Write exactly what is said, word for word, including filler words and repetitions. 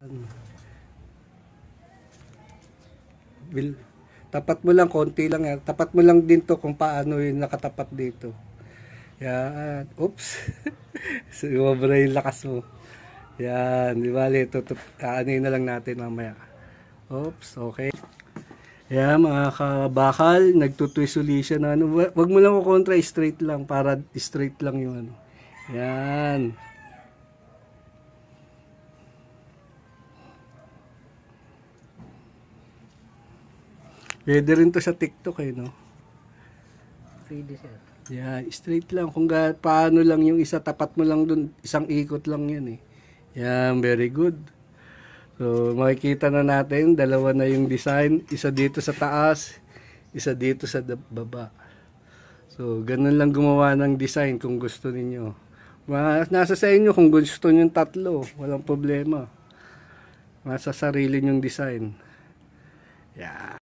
Bil, tapat mo lang, konti lang yan. Tapat mo lang din to kung paano yung nakatapat dito. Yan. Oops. Sumobra yung lakas mo. Yan. Di ba? Ito, aanin na lang natin mamaya. Oops. Okay. Yan mga kabakal. Nagtutwist uli siya na ano. Wag mo lang kukontra. Straight lang. Para straight lang yung ano. Yan. Pwede rin to sa TikTok eh, no? Pwede sir. Yeah, straight lang. Kung ga, paano lang yung isa, tapat mo lang dun, isang ikot lang yan eh. Yan, very good. So, makikita na natin, dalawa na yung design. Isa dito sa taas, isa dito sa baba. So, ganun lang gumawa ng design kung gusto ninyo. Nasa sa inyo kung gusto nyo yung tatlo, walang problema. Nasa sarili nyong design. Yeah.